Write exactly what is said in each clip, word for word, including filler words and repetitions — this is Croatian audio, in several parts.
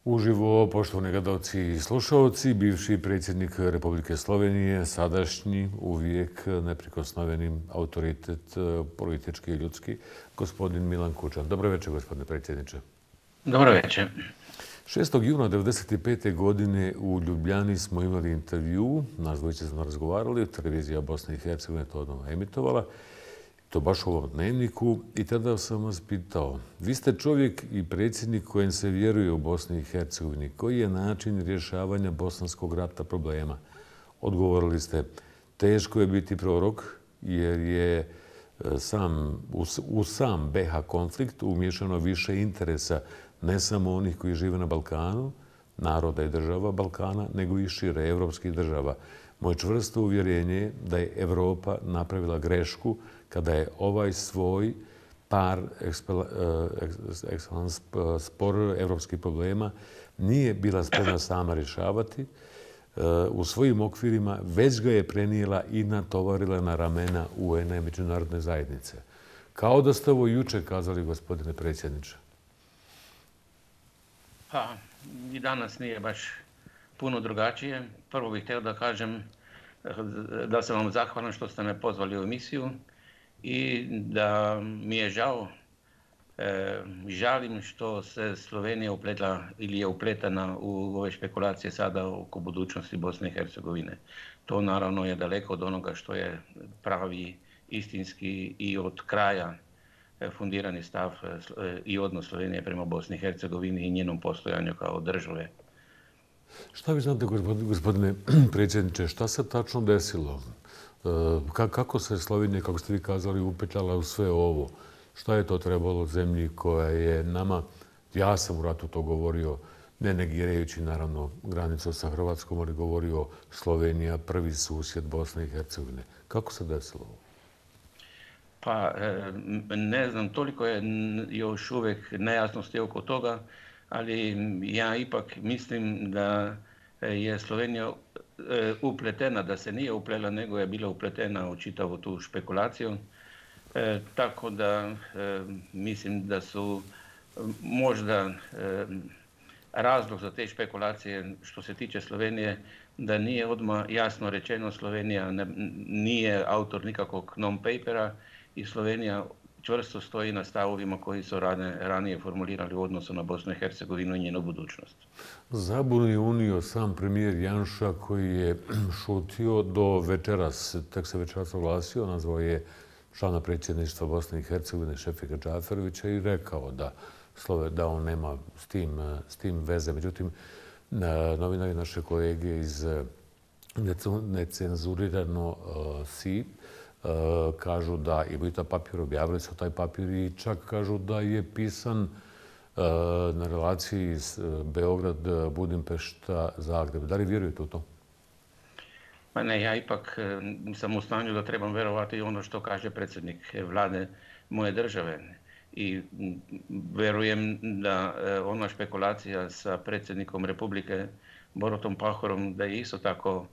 Uživo, poštovani gledalci i slušalci, bivši predsjednik Republike Slovenije, sadašnji, uvijek neprikosnoveni autoritet politički i ljudski, gospodin Milan Kučan. Dobro večer, gospodine predsjedniče. Dobro večer. šestog juna devedeset pete. godine u Ljubljani smo imali intervju, nas dvojice smo razgovarali, televizija Bosne i Hercegovine to odmah emitovala, to baš u ovom dnevniku, i tada sam vas pitao, vi ste čovjek i predsjednik kojem se vjeruje u Bosni i Hercegovini. Koji je način rješavanja bosanskog rata problema? Odgovorili ste, teško je biti prorok jer je sam, u sam be ha konflikt umiješano više interesa ne samo onih koji žive na Balkanu, naroda i država Balkana, nego i šire evropskih država. Moje čvrsto uvjerenje je da je Evropa napravila grešku kada je ovaj svoj par excellence spor evropskih problema nije bila spremna sama rješavati u svojim okvirima, već ga je prenijela i natovarila na ramena u en a i međunarodne zajednice. Kao da ste ovo juče kazali, gospodine predsjedniče. Pa, i danas nije baš puno drugačije. Prvo bih htio da kažem da sam vam zahvalan što ste me pozvali u emisiju i da mi je žao, e, žalim što se Slovenija upletla ili je upletana u ove špekulacije sada oko budućnosti Bosne i Hercegovine. To naravno je daleko od onoga što je pravi, istinski i od kraja fundirani stav i odnos Slovenije prema Bosni i Hercegovini i njenom postojanju kao države. Šta vi znate, gospodine predsjedniče, šta se tačno desilo? Kako se Slovenija, kako ste vi kazali, upetljala u sve ovo? Šta je to trebalo zemlji koja je nama, ja sam u ratu to govorio, ne negirajući naravno granicu sa Hrvatskom, ali govorio Slovenija, prvi susjed Bosne i Hercegovine. Kako se desilo ovo? Pa, ne znam, toliko je još uvijek nejasnosti oko toga, ali ja ipak mislim da je Slovenija upletena, da se nije uplela, nego je bila upletena u čitavu tu špekulaciju. E, tako da e, mislim da su možda e, razlog za te špekulacije što se tiče Slovenije, da nije odmah jasno rečeno Slovenija ne, nije autor nikakvog non-papera i Slovenija čvrsto stoji na stavovima koji su rane, ranije formulirali u odnosu na Bosnu i Hercegovinu i njenu budućnost. Zabunu je unio sam premijer Janša koji je šutio do večeras, tek se večeras oglasio, nazvao je člana predsjedništva Bosne i Hercegovine Šefika Džaferovića i rekao da, slove, da on nema s tim, s tim veze. Međutim, novinari naše kolege iz necenzurirano si kažu da imaju taj papir, objavili su taj papir i čak kažu da je pisan na relaciji Beograd, Budimpešta, Zagreb. Da li vjerujete u to? Pa ne, ja ipak sam u stanju da trebam vjerovati ono što kaže predsjednik vlade moje države. I vjerujem da ona špekulacija sa predsjednikom Republike Borutom Pahorom da je isto tako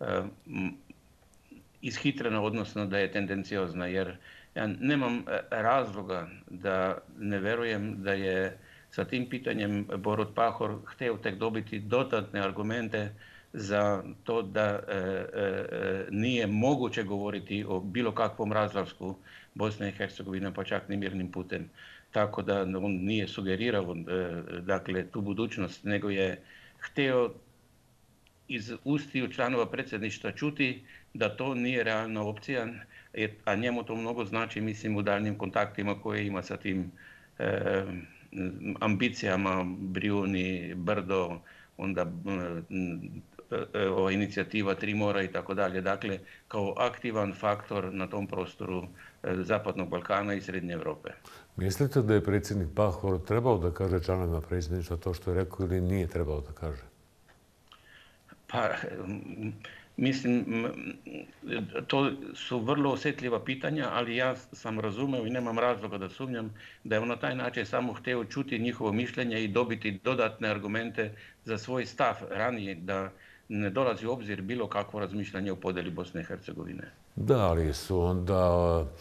ishitrena, odnosno da je tendenciozna, jer ja nemam razloga da ne vjerujem da je sa tim pitanjem Borut Pahor htio tek dobiti dodatne argumente za to da e, e, nije moguće govoriti o bilo kakvom razlasku Bosne i Hercegovine, pa čak ni mirnim putem. Tako da on nije sugerirao e, dakle, tu budućnost, nego je htio iz ustiju članova predsjedništva čuti da to nije realna opcija, a njemu to mnogo znači, mislim, u daljnjim kontaktima koje ima sa tim e, ambicijama Brijuni, Brdo, onda e, ova inicijativa Tri mora i tako dalje. Dakle, kao aktivan faktor na tom prostoru e, Zapadnog Balkana i Srednje Europe. Mislite da je predsjednik Pahor trebao da kaže članovima predsjedništva to što je rekao ili nije trebao da kaže? Pa, mislim, to su vrlo osjetljiva pitanja, ali ja sam razumio i nemam razloga da sumnjam da je on na taj način samo htio čuti njihovo mišljenje i dobiti dodatne argumente za svoj stav ranije, da ne dolazi u obzir bilo kakvo razmišljanje o podjeli Bosne i Hercegovine. Da, ali su onda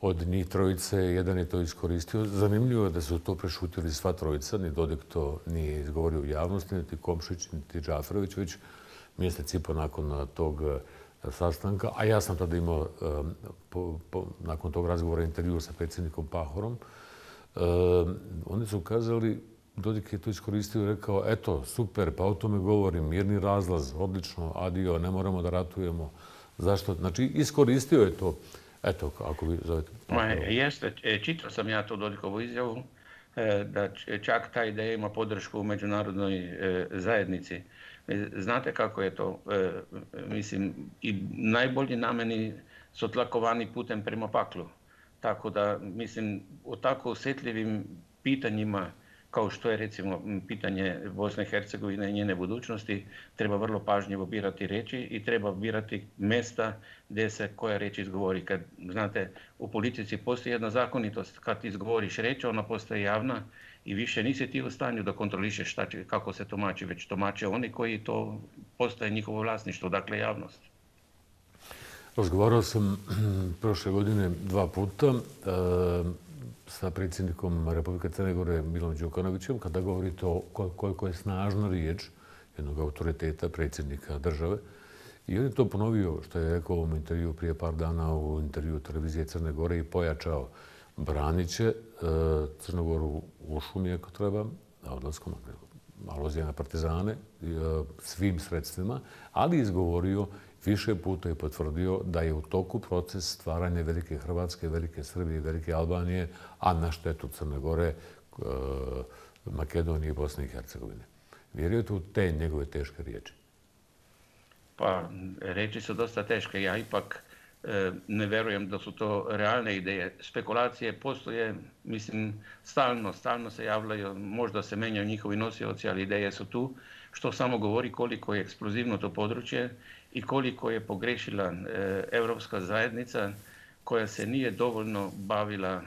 od njih trojice, jedan je to iskoristio. Zanimljivo je da su to prešutili sva trojica, ni Dodik to nije izgovorio u javnosti, niti Komšić, niti Džaferović, već mjesec i po nakon tog sastanka, a ja sam tada imao po, po, nakon tog razgovora intervju sa predsjednikom Pahorom. E, oni su kazali, Dodik je to iskoristio i rekao, eto, super, pa o tome govorim, mirni razlaz, odlično, adio, ne moramo da ratujemo. Zašto? Znači, iskoristio je to. Eto, ako vi zovete. Ma, jeste, čitao sam ja tu Dodikovu izjavu, da čak ta ideja ima podršku u međunarodnoj zajednici. Znate kako je to? Mislim, i najbolji nameni su tlakovani putem prema paklu. Tako da, mislim, o tako osjetljivim pitanjima, kao što je recimo pitanje Bosne i Hercegovine i njene budućnosti, treba vrlo pažljivo birati riječi i treba birati mjesta gdje se koja riječ izgovori. Kad, znate, u politici postoji jedna zakonitost, kad izgovoriš riječ, ona postaje javna i više nisi ti u stanju da kontrolišeš šta će, kako se tumači, već tumače oni koji to postaje njihovo vlasništvo, dakle javnost. Razgovarao sam prošle godine dva puta sa predsjednikom Republike Crne Gore Milom Đukanovićem, kada govorite o koliko je snažna riječ jednog autoriteta, predsjednika države. I on je to ponovio što je rekao u ovom intervju prije par dana u intervju televizije Crne Gore i pojačao braniće Crnogoru u šumi ako treba, odlaskom alozija na partizane, svim sredstvima, ali izgovorio više puta i potvrdio da je u toku proces stvaranja Velike Hrvatske, Velike Srbije, Velike Albanije, a na štetu Crne Gore, Makedonije i Bosne i Hercegovine. Vjerujete u te njegove teške riječi? Pa, riječi su dosta teške. Ja ipak ne vjerujem da su to realne ideje. Spekulacije postoje, mislim, stalno, stalno se javljaju, možda se menjaju njihovi nosioci, ali ideje su tu, što samo govori koliko je eksplozivno to područje i koliko je pogrešila Europska zajednica koja se nije dovoljno bavila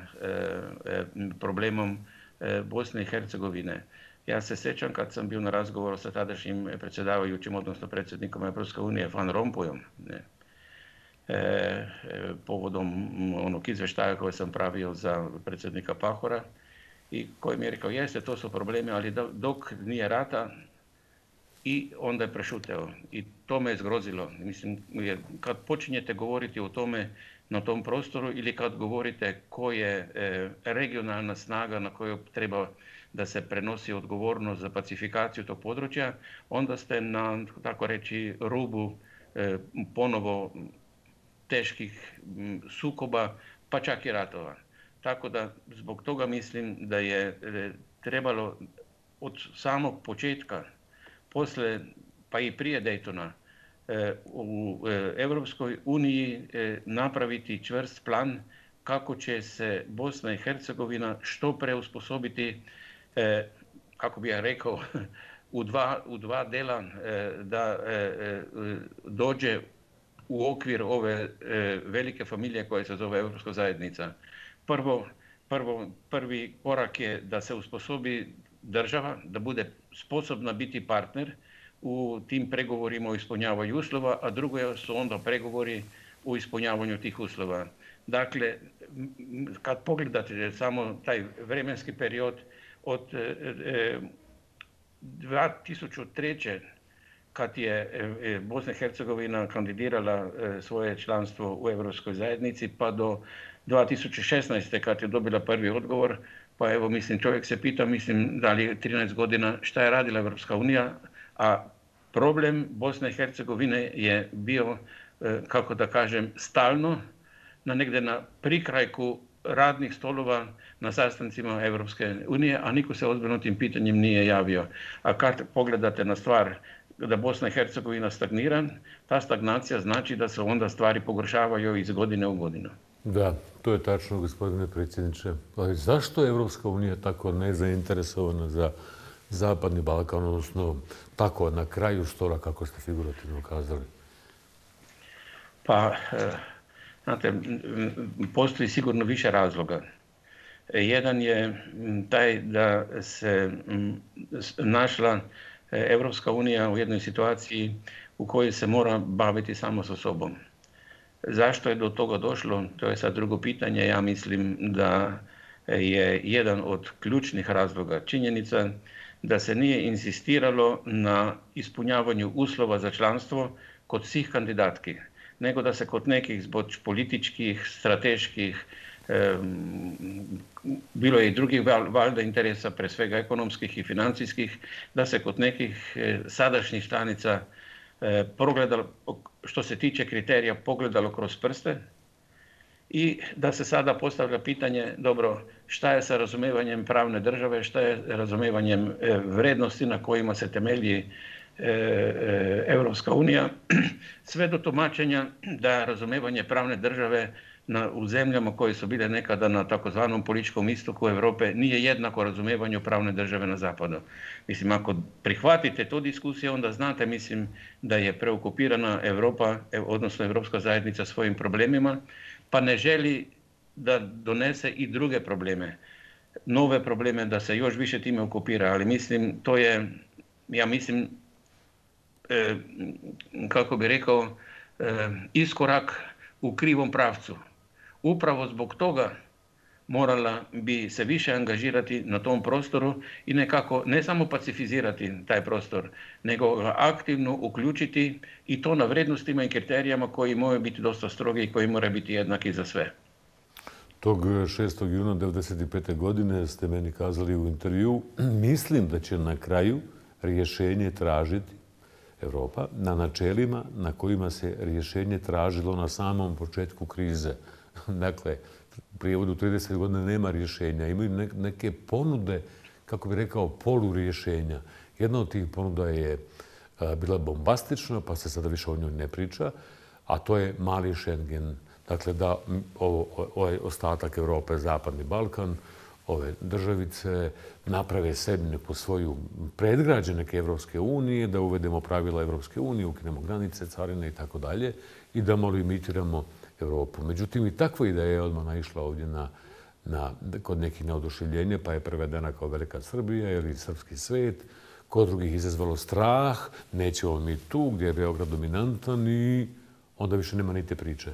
problemom Bosne i Hercegovine. Ja se sjećam kad sam bio na razgovoru sa tadašnjim predsjedavajućim, odnosno predsjednikom Europske unije, Van Rompuyom, ne, e, povodom onog izvještaja koje sam pravio za predsjednika Pahora i koji mi je rekao, jeste, to su problemi, ali dok nije rata, i onda je prešuteo. I to me je zgrozilo. Mislim, kad počinjete govoriti o tome na tom prostoru ili kad govorite ko je e, regionalna snaga na koju treba da se prenosi odgovornost za pacifikaciju tog područja, onda ste na, tako reći, rubu e, ponovo teških m, sukoba, pa čak i ratova. Tako da zbog toga mislim da je e, trebalo od samog početka, posle, pa i prije Daytona, u Europskoj uniji napraviti čvrst plan kako će se Bosna i Hercegovina što pre usposobiti, kako bi ja rekao, u dva, u dva dela da dođe u okvir ove velike familije koja se zove Europska zajednica. Prvo, prvo, prvi korak je da se usposobi država, da bude sposobna biti partner u tim pregovorima o ispunjavanju uslova, a drugo su onda pregovori u ispunjavanju tih uslova. Dakle, kad pogledate samo taj vremenski period od dva tisuće treće kad je Bosna i Hercegovina kandidirala svoje članstvo u Europskoj zajednici, pa do dva tisuće šesnaeste kad je dobila prvi odgovor, pa evo, mislim, čovjek se pita, mislim, da li je trinaest godina šta je radila Europska unija, a problem Bosne i Hercegovine je bio, kako da kažem, stalno, na negdje na prikrajku radnih stolova na sastancima Europske unije, a niko se ozbiljno tim pitanjem nije javio. A kad pogledate na stvar da Bosna i Hercegovina stagnira, ta stagnacija znači da se onda stvari pogoršavaju iz godine u godinu. Da, to je tačno, gospodine predsjedniče. Ali zašto je Evropska unija tako nezainteresovana za Zapadni Balkan, odnosno tako na kraju stola, kako ste figurativno kazali? Pa, znate, postoji sigurno više razloga. Jedan je taj da se našla Evropska unija u jednoj situaciji u kojoj se mora baviti samo sa sobom. Zašto je do toga došlo, to je sad drugo pitanje. Ja mislim da je jedan od ključnih razloga činjenica da se nije insistiralo na ispunjavanju uslova za članstvo kod svih kandidatki, nego da se kod nekih zbog političkih, strateških, bilo je i drugih valjda interesa, pre svega ekonomskih i financijskih, da se kod nekih sadašnjih članica progledalo, što se tiče kriterija, pogledalo kroz prste i da se sada postavlja pitanje, dobro, šta je sa razumijevanjem pravne države, šta je razumijevanjem vrednosti na kojima se temelji Europska unija, sve do tumačenja da razumijevanje pravne države na, u zemljama koje su bile nekada na takozvanom političkom istoku Europe nije jednako razumijevanju pravne države na zapadu. Mislim, ako prihvatite tu diskusiju, onda znate, mislim, da je preokupirana Europa, odnosno Europska zajednica svojim problemima, pa ne želi da donese i druge probleme, nove probleme, da se još više time okupira, ali mislim, to je, ja mislim, e, kako bi rekao, e, iskorak u krivom pravcu. Upravo zbog toga morala bi se više angažirati na tom prostoru i nekako ne samo pacifizirati taj prostor, nego ga aktivno uključiti i to na vrednostima i kriterijama koji moraju biti dosta strogi i koji moraju biti jednaki za sve. Tog šestog juna devedeset pete. godine ste meni kazali u intervju, mislim da će na kraju rješenje tražiti Europa na načelima na kojima se rješenje tražilo na samom početku krize. Dakle, u prijevodu trideset godina nema rješenja. Imaju neke ponude, kako bi rekao, polurješenja. Jedna od tih ponuda je bila bombastična, pa se sada više o njoj ne priča, a to je mali Schengen. Dakle, da ovaj ostatak Europe, Zapadni Balkan, ove državice naprave sebi neku svoju predgrađe neke Evropske unije, da uvedemo pravila Evropske unije, ukinemo granice, carine i tako dalje i da malo imitiramo Europu. Međutim, i takva ideja je odmah naišla ovdje na, na, kod nekih neoduševljenja, pa je prevedena kao Velika Srbija ili Srpski svet. Kod drugih izazvalo strah, nećemo mi tu gdje je Beograd dominantan i onda više nema ni te priče.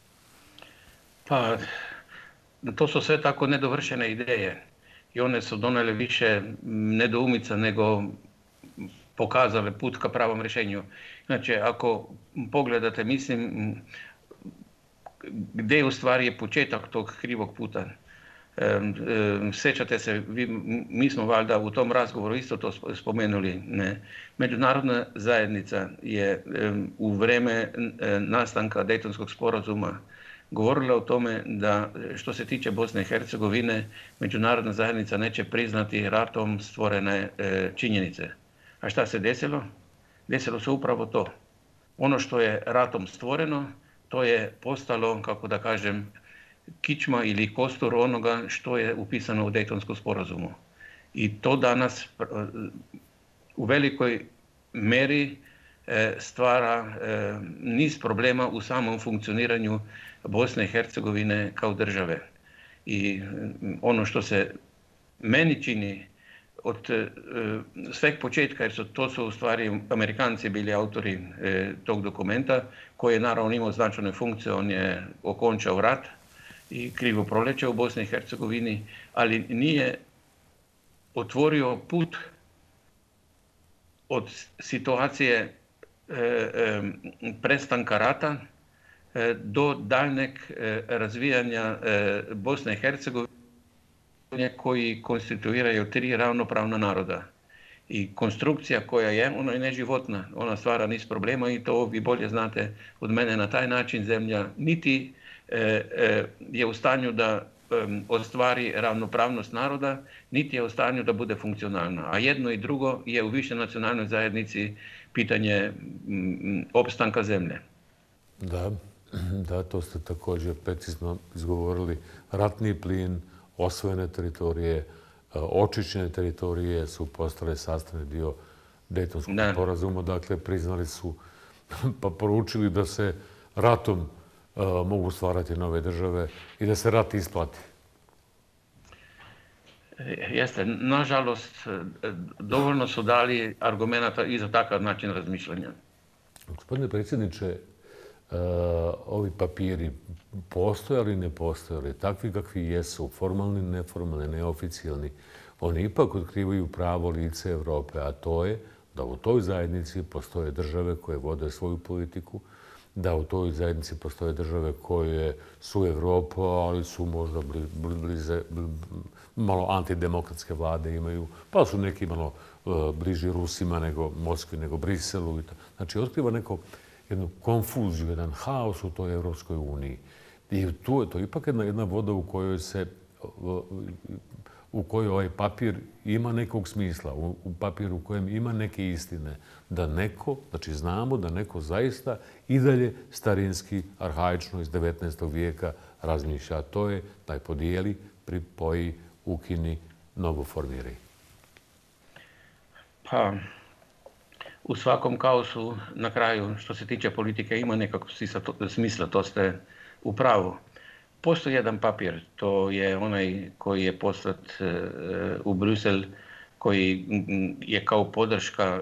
Pa, to su sve tako nedovršene ideje i one su donele više nedoumica nego pokazale put ka pravom rješenju. Znači, ako pogledate, mislim, gdje u stvari je početak tog krivog puta. Sjećate se, vi, mi smo valjda u tom razgovoru isto to spomenuli. Ne? Međunarodna zajednica je u vrijeme nastanka Dejtonskog sporazuma govorila o tome da što se tiče Bosne i Hercegovine, međunarodna zajednica neće priznati ratom stvorene činjenice. A šta se desilo? Desilo se upravo to. Ono što je ratom stvoreno, to je postalo, kako da kažem, kičma ili kostur onoga što je upisano u Dejtonskom sporazumu. I to danas u velikoj meri stvara niz problema u samom funkcioniranju Bosne i Hercegovine kao države. I ono što se meni čini od sveg početka, jer su, to su u stvari Amerikanci bili autori tog dokumenta, koji je naravno imao značajnu funkciju, on je okončao rat i krivo proljeće u Bosni i Hercegovini, ali nije otvorio put od situacije prestanka rata do daljnjeg razvijanja Bosne i Hercegovine koji konstituiraju tri ravnopravna naroda. I konstrukcija koja je, ona je neživotna, ona stvara niz problema i to vi bolje znate od mene. Na taj način zemlja niti je u stanju da ostvari ravnopravnost naroda, niti je u stanju da bude funkcionalna. A jedno i drugo je u višenacionalnoj zajednici pitanje opstanka zemlje. Da, da, to ste također precizno izgovorili. Ratni plin, osvojene teritorije, očišćene teritorije su postale sastavni dio Dejtonskog sporazuma. Dakle, priznali su, pa poručili da se ratom mogu stvarati nove države i da se rat isplati. Jeste, nažalost, dovoljno su dali argumenta i za takav način razmišljanja. Gospodine predsjedniče, ovi papiri postojali, ne postojali, takvi kakvi jesu, formalni, neformalni, neoficijalni, oni ipak otkrivaju pravo lice Evrope, a to je da u toj zajednici postoje države koje vode svoju politiku, da u toj zajednici postoje države koje su Evropa, ali su možda bliže, malo antidemokratske vlade imaju, pa su neki malo bliži Rusima nego Moskvi, nego Briselu. Znači, otkriva neko jednu konfuziju, jedan haos u toj Evropskoj uniji. I tu je to ipak jedna, jedna voda u kojoj se u kojoj ovaj papir ima nekog smisla, u, u papiru u kojem ima neke istine, da neko, znači znamo da neko zaista i dalje starinski, arhaično iz devetnaestog vijeka razmišlja. A to je daj podijeli, pripoji, ukini, novo formiraj. Pa, u svakom kaosu na kraju, što se tiče politike, ima nekako smisla, to ste u pravu. Postoji jedan papir, to je onaj koji je poslat u Brisel, koji je kao podrška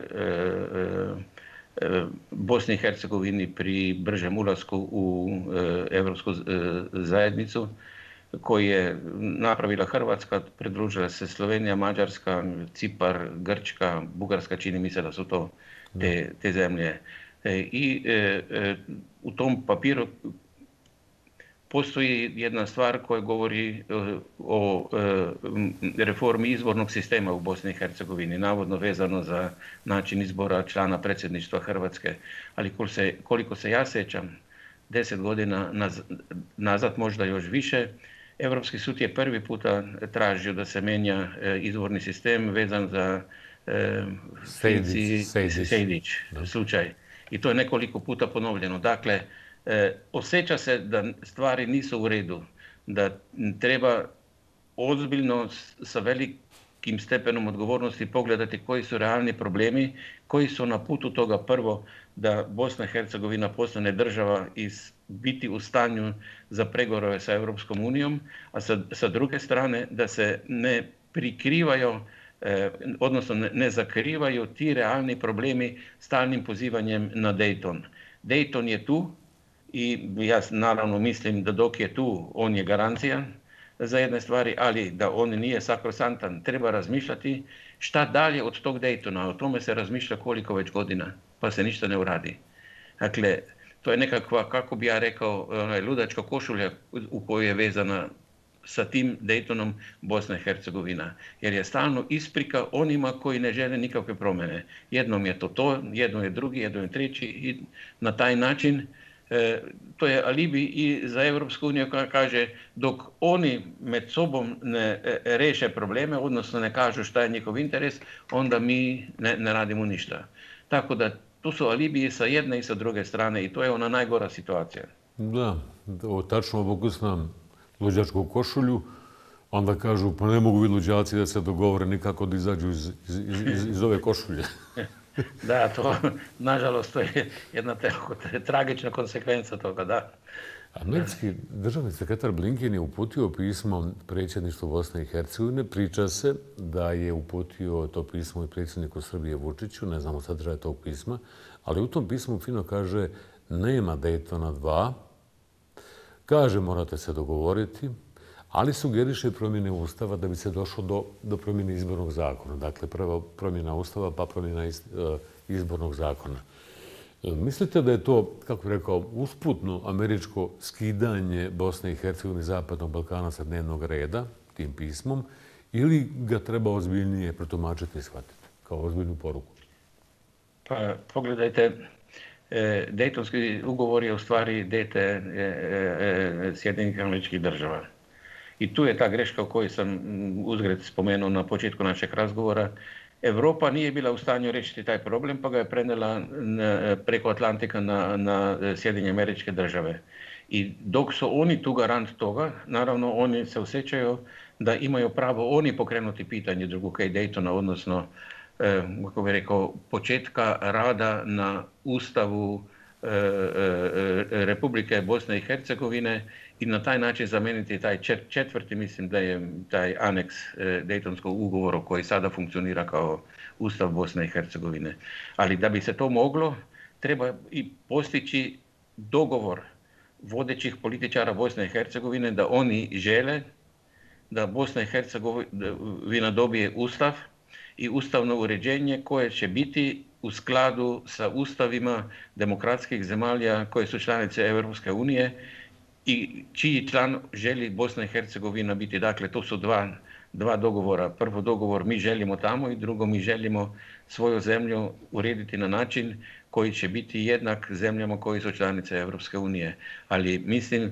Bosni i Hercegovini pri bržem ulasku u Evropsku zajednicu, koji je napravila Hrvatska, pridružila se Slovenija, Mađarska, Cipar, Grčka, Bugarska, čini mi se da su to te, te zemlje. I u tom papiru postoji jedna stvar koja govori o reformi izbornog sistema u Bosni i Hercegovini, navodno vezano za način izbora člana predsjedništva Hrvatske. Ali koliko se, koliko se ja sjećam, deset godina nazad, možda još više, Europski sud je prvi puta tražio da se mijenja izborni sistem vezan za Finci Sejdić slučaj. I to je nekoliko puta ponovljeno. Dakle, E, osjeća se da stvari nisu u redu, da treba ozbiljno sa velikim stepenom odgovornosti pogledati koji su realni problemi, koji su na putu toga prvo da Bosna i Hercegovina postane država i biti u stanju za pregovore sa Europskom unijom, a sa, sa druge strane da se ne prikrivaju, eh, odnosno ne, ne zakrivaju ti realni problemi stalnim pozivanjem na Dayton. Dayton je tu, i ja naravno mislim da dok je tu, on je garancija za jedne stvari, ali da on nije sakrosantan. Treba razmišljati šta dalje od tog Daytona. O tome se razmišlja koliko već godina, pa se ništa ne uradi. Dakle, to je nekakva, kako bi ja rekao, ludačka košulja u kojoj je vezana sa tim Daytonom Bosna i Hercegovina. Jer je stalno isprika onima koji ne žele nikakve promjene. Jednom je to to, jednom je drugi, jednom je treći i na taj način E, to je alibi i za Europsku uniju koja kaže dok oni med sobom ne e, reše probleme, odnosno ne kažu šta je njihov interes, onda mi ne, ne radimo ništa. Tako da tu su alibiji sa jedne i sa druge strane i to je ona najgora situacija. Da, o, tačno obokusnam luđačku košulju, onda kažu pa ne mogu vi luđaci da se dogovore nikako da izađu iz, iz, iz, iz ove košulje. Da, to, nažalost, to je jedna tragična konsekvenca toga, da. Američki državni sekretar Blinken je uputio pismo predsjedništvu Bosne i Hercegovine. Priča se da je uputio to pismo i predsjedniku Srbije Vučiću, ne znamo sadržaj tog pisma, ali u tom pismu fino kaže nema Daytona dva, kaže morate se dogovoriti, ali sugeriše promjene Ustava da bi se došlo do, do promjene izbornog zakona. Dakle, prva promjena Ustava, pa promjena izbornog zakona. Mislite da je to, kako bih rekao, usputno američko skidanje Bosne i Hercegovine i Zapadnog Balkana sa dnevnog reda, tim pismom, ili ga treba ozbiljnije protumačiti i shvatiti kao ozbiljnu poruku? Pa, pogledajte, Dejtonski ugovor je u stvari dete Sjedinjenih Američkih Država. I tu je ta greška o kojoj sam uzgred spomenuo na početku našeg razgovora. Europa nije bila u stanju riješiti taj problem, pa ga je prenijela preko Atlantika na, na Sjedinjene Američke Države. I dok su oni tu garant toga, naravno oni se osjećaju da imaju pravo oni pokrenuti pitanje drugog Daytona, odnosno eh, kako bih rekao, početka rada na Ustavu eh, eh, Republike Bosne i Hercegovine i na taj način zamijeniti taj četvrti, mislim da je taj aneks Dejtonskog ugovora koji sada funkcionira kao Ustav Bosne i Hercegovine. Ali da bi se to moglo, treba i postići dogovor vodećih političara Bosne i Hercegovine da oni žele da Bosna i Hercegovina dobije ustav i ustavno uređenje koje će biti u skladu sa ustavima demokratskih zemalja koje su članice Europske unije i čiji član želi Bosna i Hercegovina biti. Dakle, to su dva, dva dogovora. Prvo dogovor mi želimo tamo i drugo mi želimo svoju zemlju urediti na način koji će biti jednak zemljama koji su članice Europske unije. Ali mislim,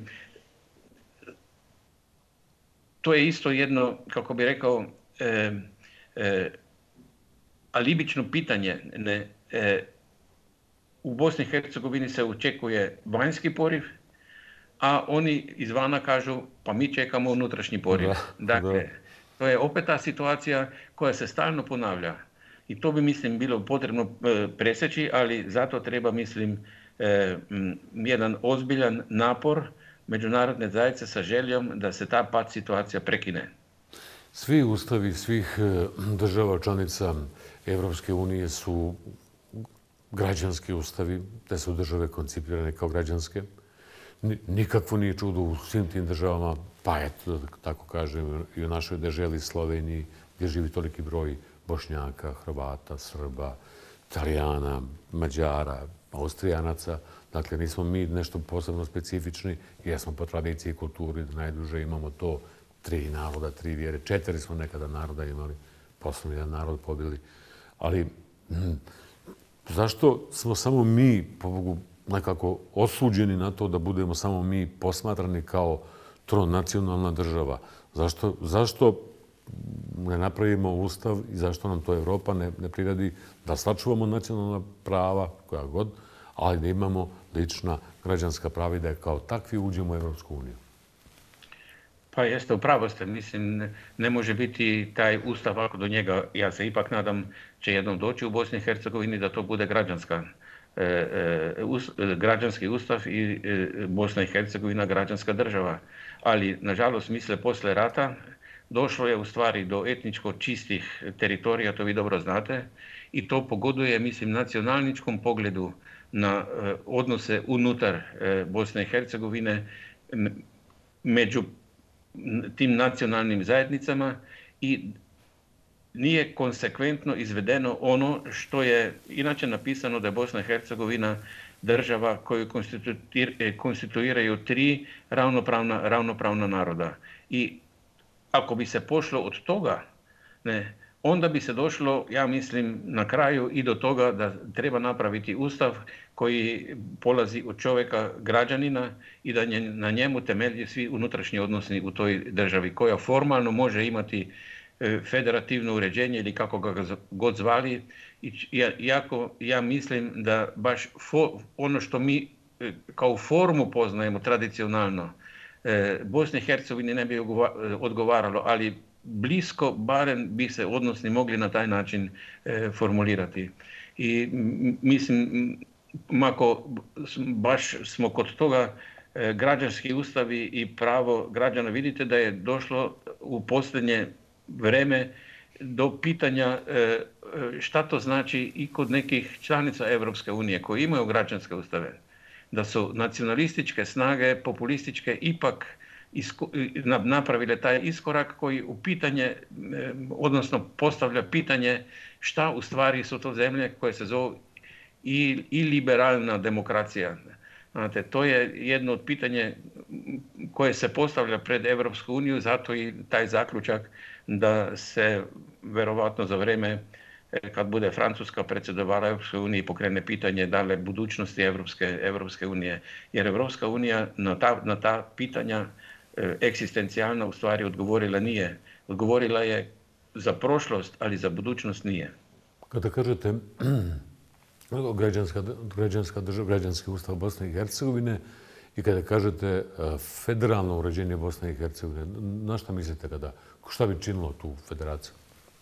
to je isto jedno, kako bi rekao, e, e, alibično pitanje. Ne, e, u Bosni i Hercegovini se očekuje vanjski poriv, a oni izvana kažu pa mi čekamo unutrašnji poriv. Da, dakle, da. To je opet ta situacija koja se stalno ponavlja. I to bi, mislim, bilo potrebno e, preseći, ali zato treba, mislim, e, m, jedan ozbiljan napor međunarodne zajednice sa željom da se ta pad situacija prekine. Svi ustavi svih država članica Evropske unije su građanski ustavi, te su države koncipirane kao građanske. Nikakvo nije čudo u svim tim državama, pa eto, tako kažem, i u našoj državi Sloveniji, gdje živi toliki broj Bošnjaka, Hrvata, Srba, Italijana, Mađara, Austrijanaca. Dakle, nismo mi nešto posebno specifični, jesmo po tradiciji i kulturi, najduže imamo to, tri naroda, tri vjere, četiri smo nekada naroda imali, poslednji jedan narod pobili. Ali hm, zašto smo samo mi, po Bogu, nekako osuđeni na to da budemo samo mi posmatrani kao tronacionalna država? Zašto, zašto ne napravimo ustav i zašto nam to Evropa ne, ne priradi da sačuvamo nacionalna prava, koja god, ali da imamo lična građanska prava i da kao takvi uđemo u Evropsku uniju? Pa jeste, upravo ste. Mislim, ne može biti taj ustav ako do njega, ja se ipak nadam, će jednom doći u Bosni i Hercegovini da to bude građanska, e, e, us, građanski ustav i e, Bosna i Hercegovina građanska država. Ali, nažalost, misle, posle rata došlo je u stvari do etničko čistih teritorija, to vi dobro znate, i to pogoduje, mislim, nacionalničkom pogledu na e, odnose unutar e, Bosne i Hercegovine među tim nacionalnim zajednicama i nije konsekventno izvedeno ono što je inače napisano da je Bosna i Hercegovina država koju konstituiraju tri ravnopravna, ravnopravna naroda. I ako bi se pošlo od toga, ne, onda bi se došlo, ja mislim, na kraju i do toga da treba napraviti ustav koji polazi od čovjeka, građanina i da na njemu temelji svi unutrašnji odnosi u toj državi, koja formalno može imati federativno uređenje ili kako ga god zvali. Iako ja mislim da baš for, ono što mi kao formu poznajemo tradicionalno, Bosni i Hercegovini ne bi odgovaralo, ali blisko barem bi se odnosi mogli na taj način e, formulirati. I mislim, ako baš smo kod toga e, građanski ustavi i pravo građana, vidite da je došlo u posljednje vreme do pitanja e, šta to znači i kod nekih članica Evropske unije koji imaju građanske ustave, da su nacionalističke snage, populističke, ipak napravile taj iskorak koji u pitanje, odnosno postavlja pitanje šta u stvari su to zemlje koje se zovu i, i liberalna demokracija. Znate, to je jedno od pitanja koje se postavlja pred Evropsku uniju, zato i taj zaključak da se verovatno za vreme kad bude Francuska predsjedovala Evropskoj uniji pokrene pitanje dale budućnosti Evropske, Evropske unije. Jer Evropska unija na ta, na ta pitanja eksistencijalna u stvari odgovorila nije. Odgovorila je za prošlost, ali za budućnost nije. Kada kažete građanska, građanska država, građanski ustav Bosne i Hercegovine i kada kažete federalno uređenje Bosne i Hercegovine, na šta mislite kada, šta bi činilo tu federaciju?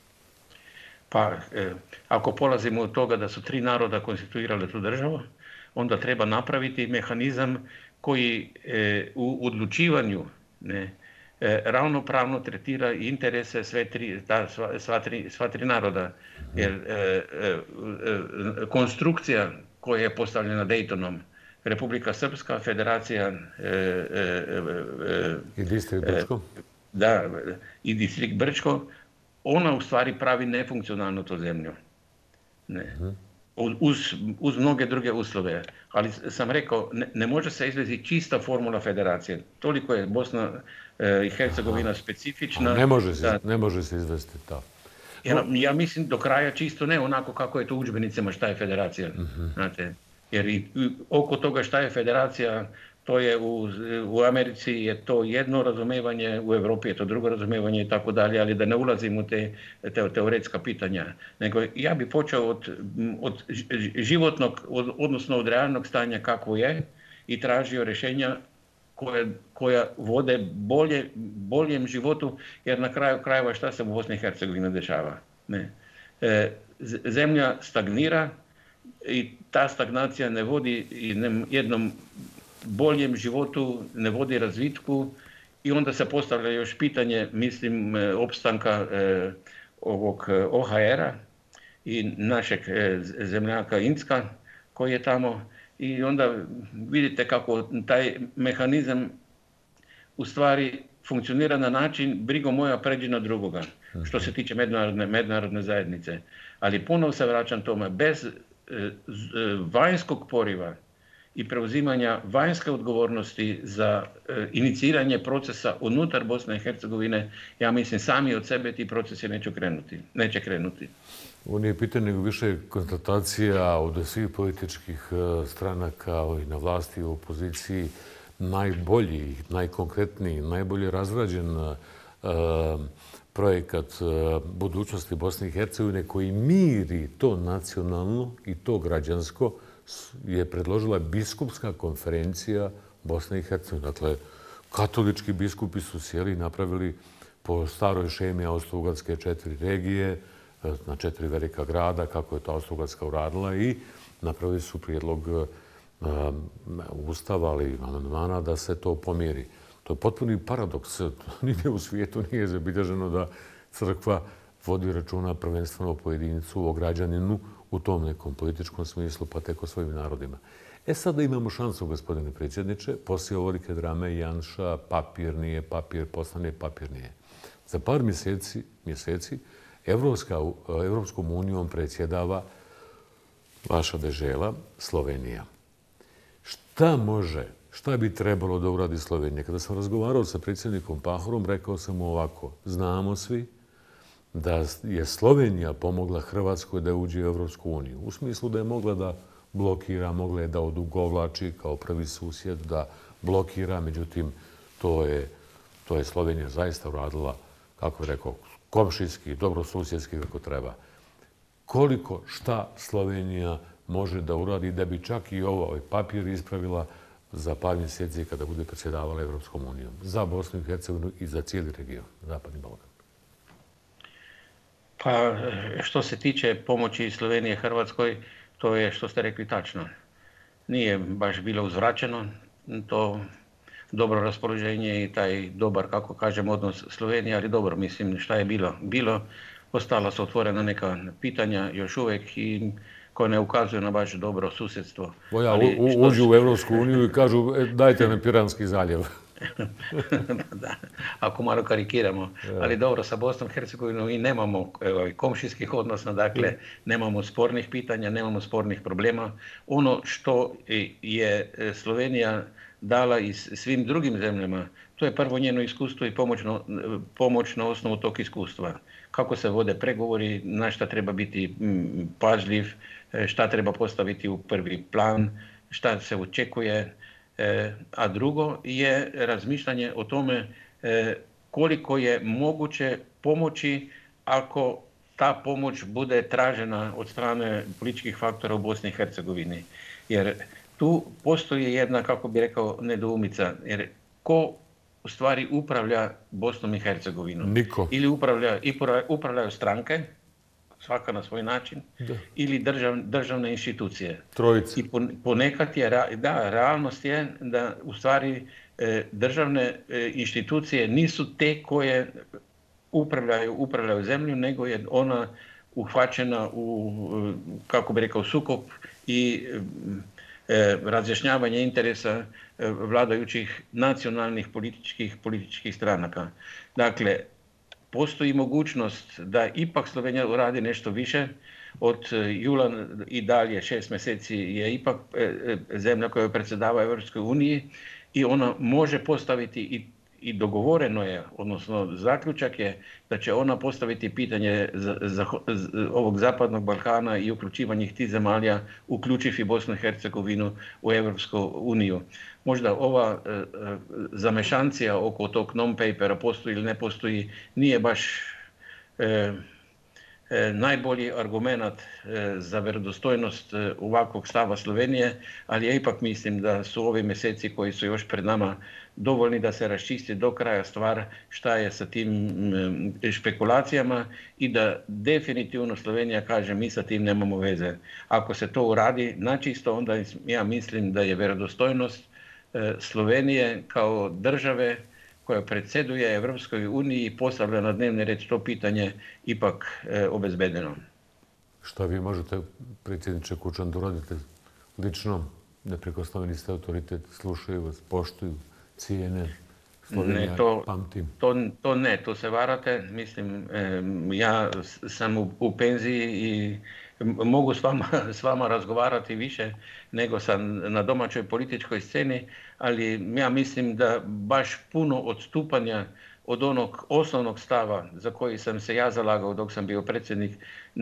Pa, eh, ako polazimo od toga da su tri naroda konstituirale tu državu, onda treba napraviti mehanizam koji eh, u odlučivanju ne, eh, ravnopravno tretira interese sve tri, ta, sva, sva, tri, sva tri naroda. Jer eh, eh, konstrukcija koja je postavljena Daytonom Republika Srpska, Federacija e, e, e, i distrikt Brčko. Da, i distrikt Brčko, ona u stvari pravi nefunkcionalnu tu zemlju. Ne. Uz, uz mnoge druge uslove. Ali sam rekao, ne, ne može se izvesti čista formula federacije. Toliko je Bosna e, i Hercegovina specifična. Ne može, se, da, ne može se izvesti to. Ja, ja mislim do kraja čisto ne onako kako je to u udžbenicima šta je federacija. Uh-huh. Znate, jer i, i oko toga šta je federacija, to je u, u Americi je to jedno razumevanje, u Europi je to drugo razumevanje i tako dalje, ali da ne ulazim u te, te teoretska pitanja. Nego ja bih počeo od, od životnog, od, odnosno od realnog stanja kakvo je i tražio rješenja koja, koja vode bolje, boljem životu, jer na kraju krajeva šta se u Bosni i Hercegovini dešava? Ne. E, zemlja stagnira i ta stagnacija ne vodi i ne, jednom boljem životu, ne vodi razvitku i onda se postavlja još pitanje, mislim, opstanka e, ovog O H R-a i našeg e, zemljaka Incka koji je tamo i onda vidite kako taj mehanizam u stvari funkcionira na način brigo moja pređi na drugoga, što se tiče međunarodne, međunarodne zajednice. Ali ponovo se vraćam tome, bez e, vanjskog poriva i preuzimanja vanjske odgovornosti za e, iniciranje procesa unutar Bosne i Hercegovine, ja mislim sami od sebe ti procesi neće krenuti. Neće krenuti. Ovo nije pitanje nego više konstatacija od svih političkih stranaka i na vlasti i u opoziciji najbolji, najkonkretniji, najbolje razrađen e, projekat budućnosti Bosne i Hercegovine koji miri to nacionalno i to građansko je predložila biskupska konferencija Bosne i Hercegovine. Dakle, katolički biskupi su sjeli i napravili po staroj šemi Austro-Ugarske četiri regije, na četiri velika grada, kako je to Austro-Ugarska uradila i napravili su prijedlog ustava, ali amandmana da se to pomiri. To je potpuni paradoks. Nigdje u svijetu nije zabilježeno da crkva vodi računa prvenstveno o pojedincu, o građaninu, u tom nekom političkom smislu, pa tek o svojim narodima. E sada imamo šansu, gospodine predsjedniče, poslije ovolike drame Janša, papir nije papir, postane papir nije. Za par mjeseci, mjeseci Evropska, Evropskom unijom predsjedava vaša dežela, Slovenija. Šta može, šta bi trebalo da uradi Slovenija? Kada sam razgovarao sa predsjednikom Pahorom, rekao sam mu ovako, znamo svi da je Slovenija pomogla Hrvatskoj da uđe u Evropsku uniju. U smislu da je mogla da blokira, mogla je da odugovlači kao prvi susjed, da blokira. Međutim, to je, to je Slovenija zaista uradila, kako je rekao, komšijski, dobrosusjedski kako treba. Koliko, šta Slovenija može da uradi da bi čak i ovaj papir ispravila za par mjeseci kada bude predsjedavala Evropskom unijom. Za Bosnu i Hercegovinu i za cijeli region, Zapadni Balkan. Pa što se tiče pomoći Slovenije Hrvatskoj, to je što ste rekli tačno. Nije baš bilo uzvraćeno to dobro raspoloženje i taj dobar, kako kažem, odnos Slovenije, ali dobro, mislim, šta je bilo? Bilo, ostala su otvorena neka pitanja još uvijek i koje ne ukazuju na baš dobro susjedstvo. Boja, u, uđu u Evropsku uniju i kažu e, dajte nam Piranski zaljev. Da, ako malo karikiramo. Ali dobro, sa Bosnom i Hercegovinom i nemamo evo, komšijskih odnosa, dakle, nemamo spornih pitanja, nemamo spornih problema. Ono što je Slovenija dala i svim drugim zemljama, to je prvo njeno iskustvo i pomoćno, pomoć na osnovu tog iskustva. Kako se vode pregovori, na šta treba biti pažljiv, šta treba postaviti u prvi plan, šta se očekuje. A drugo je razmišljanje o tome koliko je moguće pomoći ako ta pomoć bude tražena od strane političkih faktora u Bosni i Hercegovini. Jer tu postoji jedna, kako bi rekao, nedoumica. Jer ko u stvari upravlja Bosnom i Hercegovinom? Niko. Ili upravlja, upravljaju stranke, svaka na svoj način, da. Ili držav, državne institucije. Trojice. I ponekad je, da, realnost je da u stvari državne institucije nisu te koje upravljaju, upravljaju zemlju, nego je ona uhvaćena u, kako bi rekao, sukob i razjašnjavanje interesa vladajućih nacionalnih političkih, političkih stranaka. Dakle, postoji mogućnost da ipak Slovenija uradi nešto više. Od jula i dalje, šest mjeseci, je ipak zemlja koja predsjedava Europskoj uniji i ona može postaviti i i dogovoreno je, odnosno zaključak je da će ona postaviti pitanje za, za, za ovog zapadnog Balkana i uključivanje tih zemalja, uključiv i Bosnu i Hercegovinu, u Europsku uniju. Možda ova e, zamešancija oko tog non-papera, postoji ili ne postoji, nije baš e, e, najbolji argument e, za vjerodostojnost e, ovakvog stava Slovenije, ali ja ipak mislim da su ovi mjeseci koji su još pred nama dovoljni da se raščisti do kraja stvar šta je sa tim špekulacijama i da definitivno Slovenija kaže mi sa tim nemamo veze. Ako se to uradi načisto, onda ja mislim da je vjerodostojnost Slovenije kao države koja predsjeduje Europskoj uniji i postavlja na dnevni red to pitanje ipak obezbedeno. Šta vi možete, predsjedniče Kučan, da uradite lično? Neprikosnoveni ste autoritet, slušaju vas, poštuju, cijene, Slovenija, ne, to, pamtim. To, to ne, to se varate. Mislim, ja sam u, u penziji i mogu s vama, s vama razgovarati više nego sam na domaćoj političkoj sceni, ali ja mislim da baš puno odstupanja od onog osnovnog stava za koji sam se ja zalagao dok sam bio predsjednik,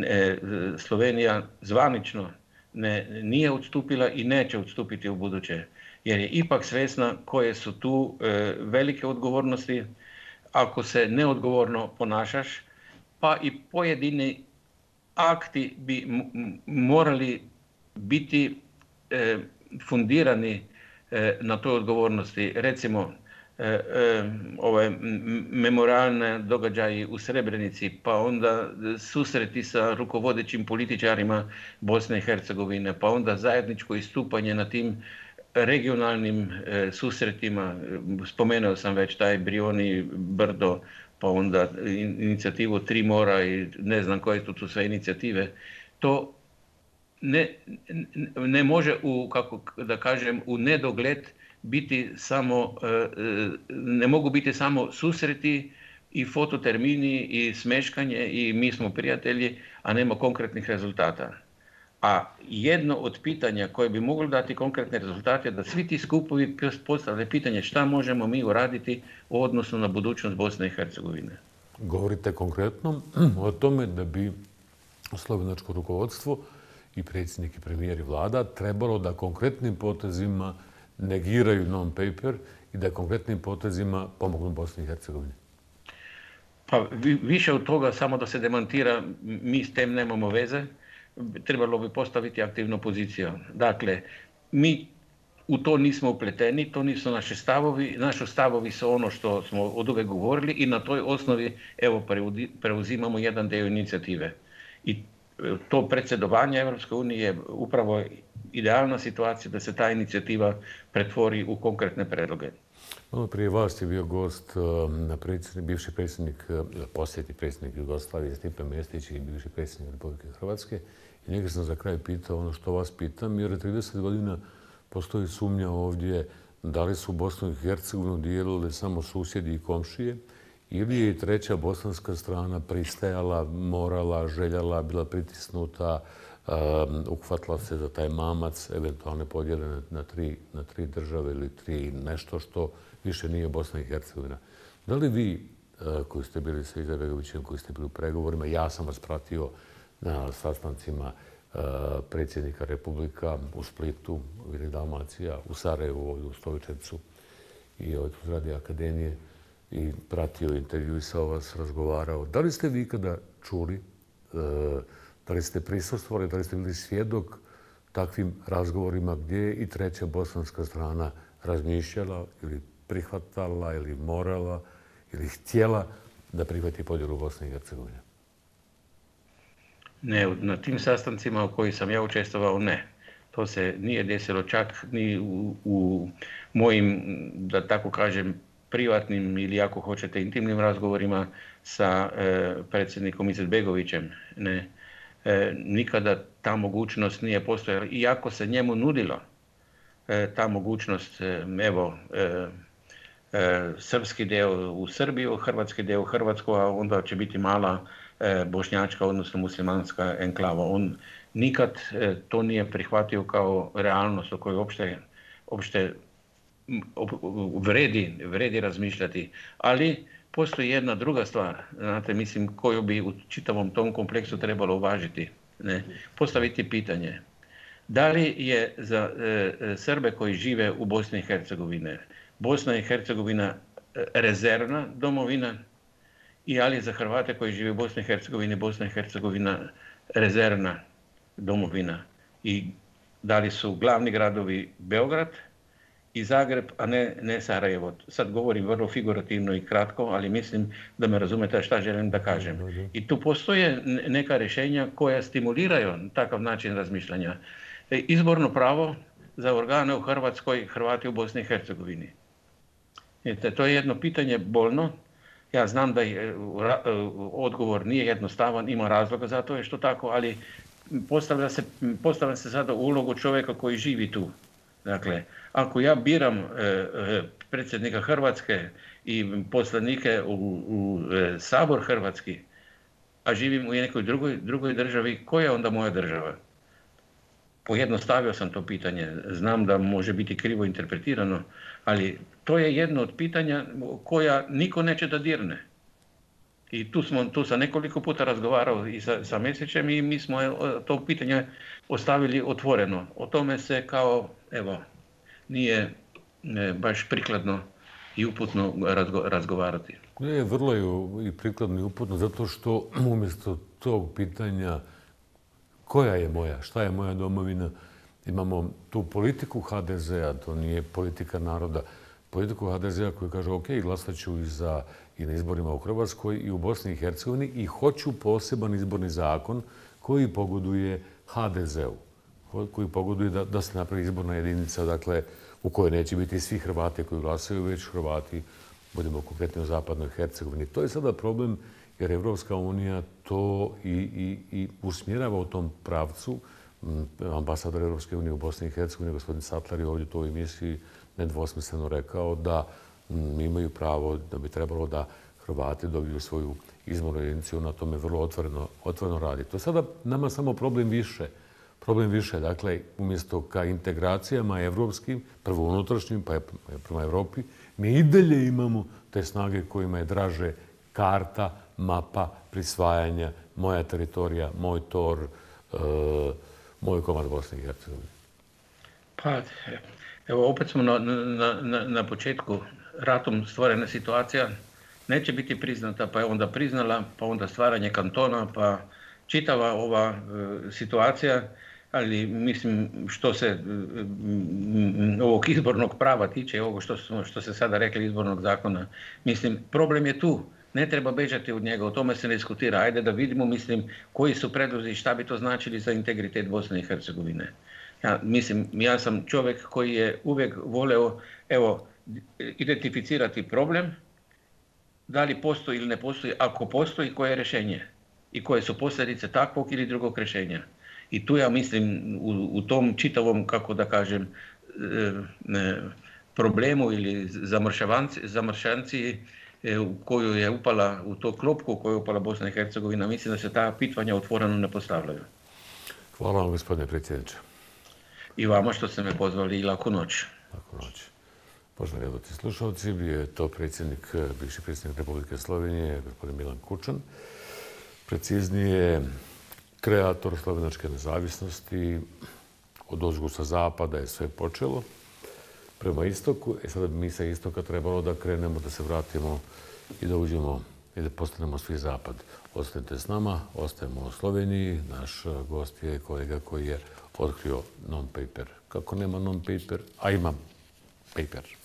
Slovenija zvanično ne, nije odstupila i neće odstupiti u buduće. Jer je ipak svjesna koje su tu e, velike odgovornosti ako se neodgovorno ponašaš, pa i pojedini akti bi morali biti e, fundirani e, na toj odgovornosti. Recimo, e, e, ove memorialne događaji u Srebrenici, pa onda susreti sa rukovodećim političarima Bosne i Hercegovine, pa onda zajedničko istupanje na tim regionalnim e, susretima. Spomenuo sam već taj Brioni brdo, pa onda inicijativu Tri mora i ne znam koje su tu sve inicijative. To ne, ne može u, kako da kažem, u nedogled biti samo, e, ne mogu biti samo susreti i fototermini i smeškanje i mi smo prijatelji, a nema konkretnih rezultata. A jedno od pitanja koje bi moglo dati konkretne rezultate je da svi ti skupovi postavljaju pitanje šta možemo mi uraditi u odnosu na budućnost Bosne i Hercegovine. Govorite konkretno o tome da bi slovenačko rukovodstvo i predsjednik i premijer i vlada trebalo da konkretnim potezima negiraju non-paper i da konkretnim potezima pomognu Bosni i Hercegovini. Pa više od toga, samo da se demantira, mi s tem nemamo veze. Trebalo bi postaviti aktivnu poziciju. Dakle, mi u to nismo upleteni, to nisu naši stavovi. Naši stavovi su ono što smo od uvek govorili i na toj osnovi evo preuzimamo jedan dio inicijative. I to predsjedovanje Europske unije je upravo idealna situacija da se ta inicijativa pretvori u konkretne predloge. Malo prije vas je bio gost na predsjednik, bivši predsjednik, posjetni predsjednik Jugoslavije Stipe Mesić i bivši predsjednik Republike Hrvatske. I njega sam za kraj pitao ono što vas pitam, jer je trideset godina postoji sumnja ovdje da li su Bosnu i Hercegovinu dijelili samo susjedi i komšije ili je i treća bosanska strana pristajala, morala, željela, bila pritisnuta, um, uhvatila se za taj mamac, eventualne podjele na tri, na tri države ili tri nešto što više nije Bosna i Hercegovina. Da li vi, uh, koji ste bili sa Izetbegovićem, koji ste bili u pregovorima, ja sam vas pratio na sastancima uh, predsjednika Republika u Splitu, ili Dalmacija, u Sarajevu, ovdje u Stovičevcu i ovdje u zgradi Akademije i pratio intervju i sa vas razgovarao. Da li ste vi ikada čuli, uh, da li ste prisustvovali, da li ste bili svjedok takvim razgovorima gdje je i treća bosanska strana razmišljala ili prihvatala ili morala ili htjela da prihvati podjelu Bosne i Hercegovine? Ne, na tim sastancima u kojih sam ja učestvovao, ne. To se nije desilo čak ni u, u mojim, da tako kažem, privatnim ili ako hoćete intimnim razgovorima sa e, predsjednikom Izetbegovićem. Ne. E, nikada ta mogućnost nije postojala. Iako se njemu nudilo ta mogućnost, evo, srpski deo u Srbiju, hrvatski deo u Hrvatsku, a onda će biti mala bošnjačka, odnosno muslimanska enklava. On nikad to nije prihvatio kao realnost o kojoj uopšte, uopšte vredi, vredi razmišljati. Ali postoji jedna druga stvar, znate, mislim, koju bi u čitavom tom kompleksu trebalo uvažiti. Ne? Postaviti pitanje. Da li je za e, Srbe koji žive u Bosni i Hercegovine Bosna i Hercegovina rezervna domovina i ali za Hrvate koji žive u Bosni i Hercegovini Bosna i Hercegovina rezervna domovina i da li su glavni gradovi Beograd i Zagreb, a ne, ne Sarajevo. Sad govorim vrlo figurativno i kratko, ali mislim da me razumete šta želim da kažem. I tu postoje neka rješenja koja stimuliraju takav način razmišljanja. Izborno pravo za organe u Hrvatskoj, Hrvati u Bosni i Hercegovini. To je jedno pitanje bolno. Ja znam da je, odgovor nije jednostavan, ima razloga za to je što tako, ali postavlja se, postavlja se sada u ulogu čovjeka koji živi tu. Dakle, ako ja biram e, e, predsjednika Hrvatske i poslanike u, u e, Sabor Hrvatski, a živim u nekoj drugoj, drugoj državi, koja je onda moja država? Pojednostavio sam to pitanje. Znam da može biti krivo interpretirano, ali to je jedno od pitanja koja niko neće da dirne. I tu, smo, tu sam nekoliko puta razgovarao i sa, sa Mesićem i mi smo to pitanje ostavili otvoreno. O tome se kao, evo, nije ne, baš prikladno i uputno razgo, razgovarati. Ne, vrlo je i prikladno i uputno, zato što umjesto tog pitanja koja je moja, šta je moja domovina, imamo tu politiku ha de zea, to nije politika naroda, politiku ha de zea koji kaže ok, glasat ću i, za, i na izborima u Hrvatskoj i u Bosni i Hercegovini i hoću poseban izborni zakon koji pogoduje ha de zeu, koji pogoduje da, da se napravi izborna jedinica, dakle, u kojoj neće biti svi Hrvati koji glasaju, već Hrvati, budemo konkretni u zapadnoj Hercegovini. To je sada problem jer Evropska unija to i, i, i usmjerava u tom pravcu. Ambasador Evropske unije u Bosni i Hercegovini, gospodin Sattler, je ovdje u toj emisiji nedvosmisleno rekao da m, imaju pravo, da bi trebalo da Hrvati dobiju svoju izbornu jedinicu, na tome vrlo otvoreno, otvoreno radi. To je sada nama samo problem više. Problem više, dakle, umjesto ka integracijama evropskim, prvo unutrašnjim, pa prema Evropi, mi i dalje imamo te snage kojima je draže karta, mapa, prisvajanja, moja teritorija, moj tor, e, moj komad Bosne i Hercegovine. Pa, evo, opet smo na, na, na, na početku ratom stvorena situacija, neće biti priznata, pa je onda priznala, pa onda stvaranje kantona, pa čitava ova e, situacija, ali mislim što se m, ovog izbornog prava tiče, ovo što, smo, što se sada rekli izbornog zakona, mislim, problem je tu. Ne treba bežati od njega, o tome se ne diskutira. Ajde da vidimo, mislim, koji su predlozi i šta bi to značili za integritet Bosne i Hercegovine. Ja, mislim, ja sam čovjek koji je uvijek voleo, evo, identificirati problem, da li postoji ili ne postoji, ako postoji, koje je rješenje i koje su posljedice takvog ili drugog rješenja. I tu ja mislim u, u tom čitavom, kako da kažem, e, problemu ili zamršanci u koju je upala, u to klopku u koju je upala Bosna i Hercegovina, mislim da se ta pitanja otvoreno ne postavljaju. Hvala vam, gospodine predsjedniče. I vama što ste me pozvali i laku noć. Laku noć. Poštovani gledatelji slušalci, bio je to predsjednik, bivši predsjednik Republike Slovenije, gospodin Milan Kučan. Preciznije, kreator slovenačke nezavisnosti, od ozgu sa zapada je sve počelo prema istoku. E sada bi mi sa istoka trebalo da krenemo, da se vratimo i da uđemo i da postanemo svi zapad. Ostanite s nama, ostajemo u Sloveniji. Naš gost je kolega koji je otkrio non-paper. Kako nema non-paper, a ima paper.